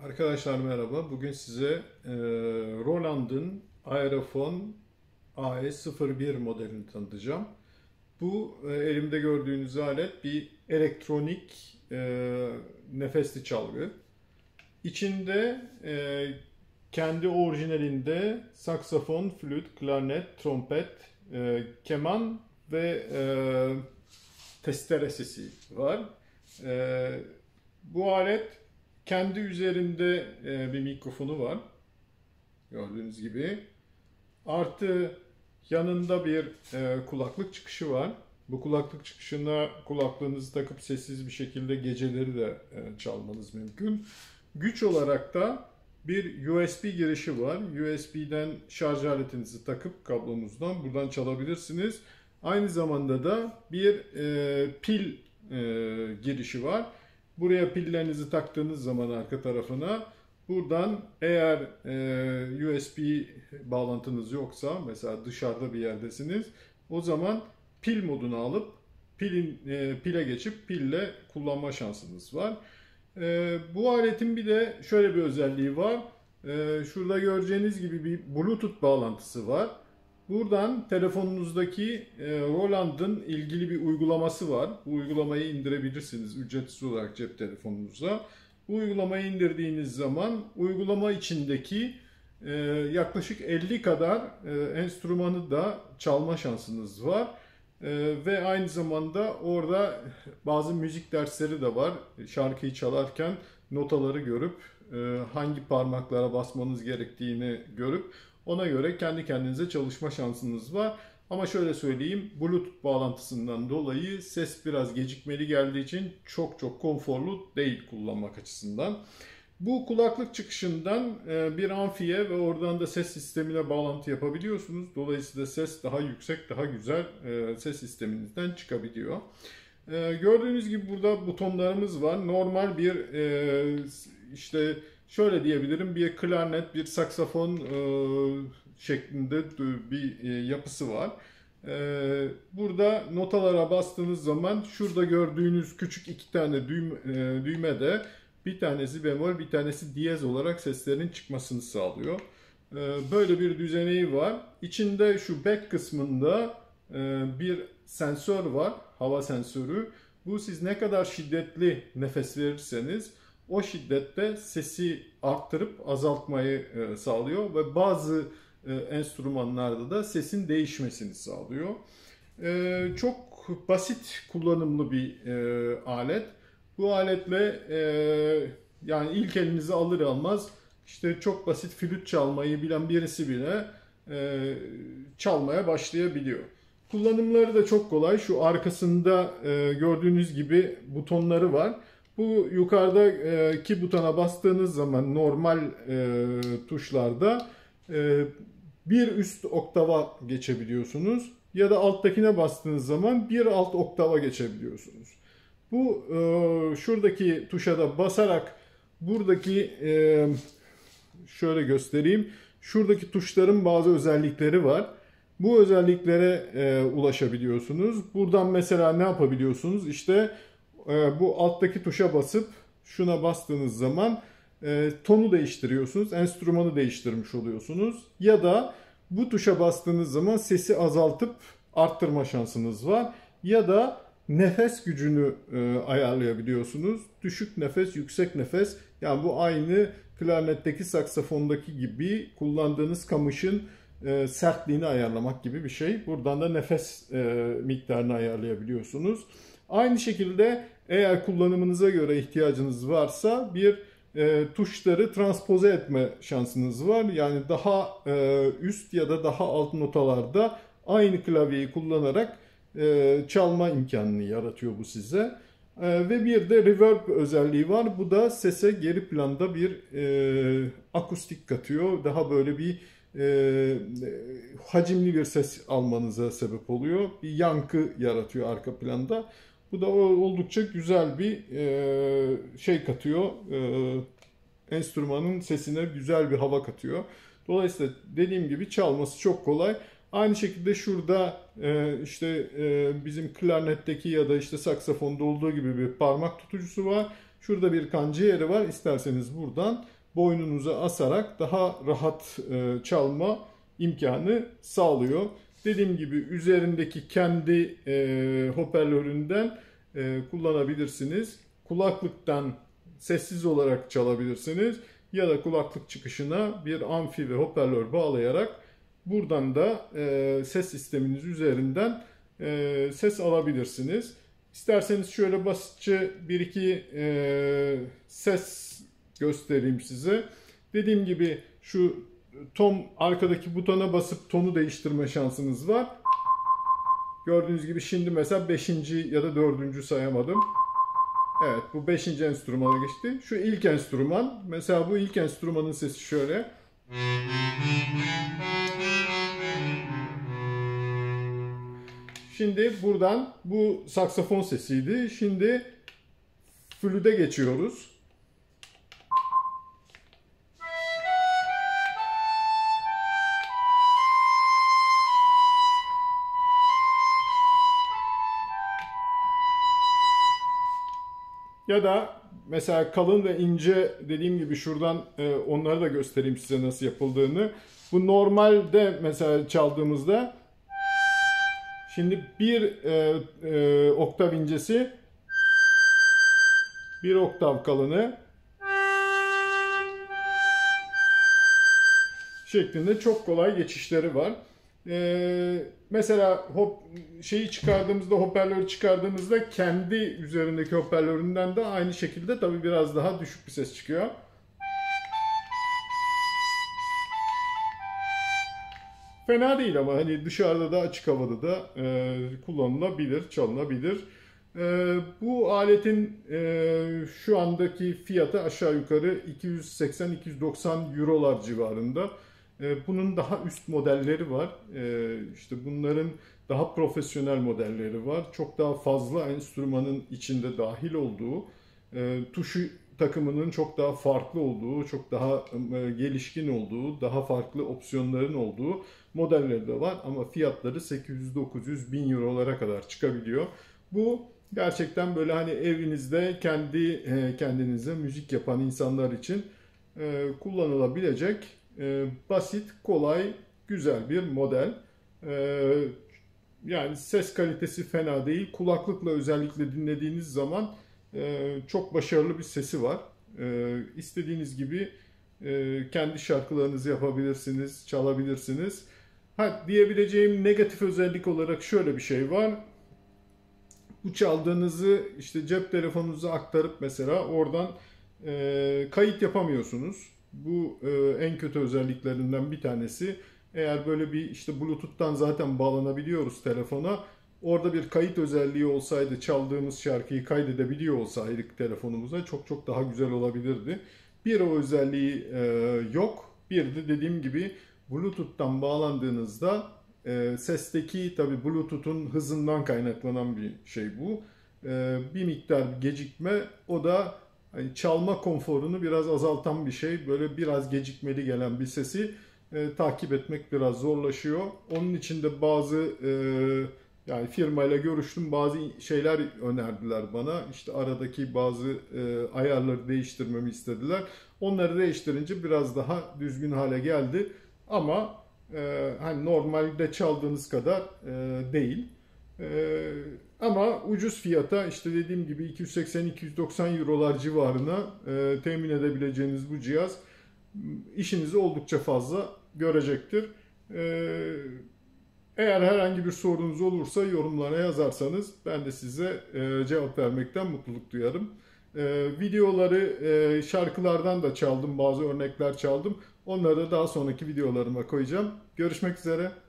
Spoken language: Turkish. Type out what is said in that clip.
Arkadaşlar merhaba. Bugün size Roland'ın Aerophone AE01 modelini tanıtacağım. Bu elimde gördüğünüz alet bir elektronik nefesli çalgı. İçinde kendi orijinalinde saksafon, flüt, klarnet, trompet, keman ve testere sesi var. Bu alet kendi üzerinde bir mikrofonu var. Gördüğünüz gibi. Artı yanında bir kulaklık çıkışı var. Bu kulaklık çıkışına kulaklığınızı takıp sessiz bir şekilde geceleri de çalmanız mümkün. Güç olarak da bir USB girişi var. USB'den şarj aletinizi takıp kablonuzdan buradan çalabilirsiniz. Aynı zamanda da bir pil girişi var. Buraya pillerinizi taktığınız zaman arka tarafına buradan eğer USB bağlantınız yoksa mesela dışarıda bir yerdesiniz o zaman pil modunu alıp pile geçip pille kullanma şansınız var. Bu aletin bir de şöyle bir özelliği var. Şurada göreceğiniz gibi bir Bluetooth bağlantısı var. Buradan telefonunuzdaki Roland'ın ilgili bir uygulaması var. Bu uygulamayı indirebilirsiniz ücretsiz olarak cep telefonunuza. Bu uygulamayı indirdiğiniz zaman uygulama içindeki yaklaşık 50 kadar enstrümanı da çalma şansınız var. Ve aynı zamanda orada bazı müzik dersleri de var. Şarkıyı çalarken notaları görüp hangi parmaklara basmanız gerektiğini görüp ona göre kendi kendinize çalışma şansınız var. Ama şöyle söyleyeyim, Bluetooth bağlantısından dolayı ses biraz gecikmeli geldiği için çok konforlu değil kullanmak açısından. Bu kulaklık çıkışından bir amfiye ve oradan da ses sistemine bağlantı yapabiliyorsunuz. Dolayısıyla ses daha yüksek, daha güzel ses sisteminizden çıkabiliyor. Gördüğünüz gibi burada butonlarımız var. Normal bir işte şöyle diyebilirim, bir klarnet, bir saksafon şeklinde bir yapısı var. Burada notalara bastığınız zaman şurada gördüğünüz küçük iki tane düğme de bir tanesi bemol, bir tanesi diyez olarak seslerin çıkmasını sağlıyor. Böyle bir düzeneği var. İçinde şu back kısmında bir sensör var, hava sensörü. Bu siz ne kadar şiddetli nefes verirseniz o şiddette sesi arttırıp azaltmayı sağlıyor ve bazı enstrümanlarda da sesin değişmesini sağlıyor. Çok basit kullanımlı bir alet. Bu aletle yani ilk elinize alır almaz işte çok basit flüt çalmayı bilen birisi bile çalmaya başlayabiliyor. Kullanımları da çok kolay. Şu arkasında gördüğünüz gibi butonları var. Bu yukarıdaki butona bastığınız zaman normal tuşlarda bir üst oktava geçebiliyorsunuz. Ya da alttakine bastığınız zaman bir alt oktava geçebiliyorsunuz. Bu şuradaki tuşa da basarak buradaki şöyle göstereyim. Şuradaki tuşların bazı özellikleri var. Bu özelliklere ulaşabiliyorsunuz. Buradan mesela ne yapabiliyorsunuz? İşte bu alttaki tuşa basıp şuna bastığınız zaman tonu değiştiriyorsunuz. Enstrümanı değiştirmiş oluyorsunuz. Ya da bu tuşa bastığınız zaman sesi azaltıp arttırma şansınız var. Ya da nefes gücünü ayarlayabiliyorsunuz. Düşük nefes, yüksek nefes. Yani bu aynı klarnetteki, saksafondaki gibi kullandığınız kamışın sertliğini ayarlamak gibi bir şey. Buradan da nefes miktarını ayarlayabiliyorsunuz. Aynı şekilde eğer kullanımınıza göre ihtiyacınız varsa bir tuşları transpoze etme şansınız var. Yani daha üst ya da daha alt notalarda aynı klavyeyi kullanarak çalma imkanını yaratıyor bu size. Ve bir de reverb özelliği var. Bu da sese geri planda bir akustik katıyor. Daha böyle bir hacimli bir ses almanıza sebep oluyor. Bir yankı yaratıyor arka planda. Bu da oldukça güzel bir şey katıyor. Enstrümanın sesine güzel bir hava katıyor. Dolayısıyla dediğim gibi çalması çok kolay. Aynı şekilde şurada işte bizim klarnetteki ya da işte saksafonda olduğu gibi bir parmak tutucusu var. Şurada bir kanca yeri var. İsterseniz buradan boynunuza asarak daha rahat çalma imkanı sağlıyor. Dediğim gibi üzerindeki kendi hoparlöründen kullanabilirsiniz. Kulaklıktan sessiz olarak çalabilirsiniz. Ya da kulaklık çıkışına bir amfi ve hoparlör bağlayarak buradan da ses sisteminiz üzerinden ses alabilirsiniz. İsterseniz şöyle basitçe bir iki ses göstereyim size. Dediğim gibi şu ton arkadaki butona basıp tonu değiştirme şansınız var. Gördüğünüz gibi şimdi mesela 5. ya da 4. sayamadım. Evet, bu 5. enstrümana geçti. Şu ilk enstrüman. Mesela bu ilk enstrümanın sesi şöyle. Şimdi buradan bu saksafon sesiydi. Şimdi flüte geçiyoruz. Ya da mesela kalın ve ince dediğim gibi şuradan onları da göstereyim size nasıl yapıldığını. Bu normalde mesela çaldığımızda şimdi bir oktav incesi, bir oktav kalını şeklinde çok kolay geçişleri var. Mesela şeyi çıkardığımızda, hoparlörü çıkardığımızda kendi üzerindeki hoparlöründen de aynı şekilde tabii biraz daha düşük bir ses çıkıyor. Fena değil ama hani dışarıda da açık havada da kullanılabilir, çalınabilir. Bu aletin şu andaki fiyatı aşağı yukarı 280-290 eurolar civarında. Bunun daha üst modelleri var. İşte bunların daha profesyonel modelleri var. Çok daha fazla enstrümanın içinde dahil olduğu, tuşu takımının çok daha farklı olduğu, çok daha gelişkin olduğu, daha farklı opsiyonların olduğu modelleri de var. Ama fiyatları 800-900-1000 eurolara kadar çıkabiliyor. Bu gerçekten böyle hani evinizde kendinize müzik yapan insanlar için kullanılabilecek basit, kolay, güzel bir model. Yani ses kalitesi fena değil. Kulaklıkla özellikle dinlediğiniz zaman çok başarılı bir sesi var. İstediğiniz gibi kendi şarkılarınızı yapabilirsiniz, çalabilirsiniz. Diyebileceğim negatif özellik olarak şöyle bir şey var. Bu çaldığınızı işte cep telefonunuza aktarıp mesela oradan kayıt yapamıyorsunuz. Bu en kötü özelliklerinden bir tanesi. Eğer böyle bir işte Bluetooth'tan zaten bağlanabiliyoruz telefona. Orada bir kayıt özelliği olsaydı, çaldığımız şarkıyı kaydedebiliyor olsaydık telefonumuza çok çok daha güzel olabilirdi. Bir o özelliği yok. Bir de dediğim gibi Bluetooth'tan bağlandığınızda sesteki tabi Bluetooth'un hızından kaynaklanan bir şey bu. Bir miktar gecikme, o da hani çalma konforunu biraz azaltan bir şey. Böyle biraz gecikmeli gelen bir sesi takip etmek biraz zorlaşıyor. Onun için de bazı yani firmayla görüştüm, bazı şeyler önerdiler bana. İşte aradaki bazı ayarları değiştirmemi istediler. Onları değiştirince biraz daha düzgün hale geldi. Ama hani normalde çaldığınız kadar değil. Ama ucuz fiyata işte dediğim gibi 280-290 eurolar civarına temin edebileceğiniz bu cihaz işinizi oldukça fazla görecektir. Eğer herhangi bir sorunuz olursa yorumlara yazarsanız ben de size cevap vermekten mutluluk duyarım. Videoları şarkılardan da çaldım, bazı örnekler çaldım. Onları da daha sonraki videolarıma koyacağım. Görüşmek üzere.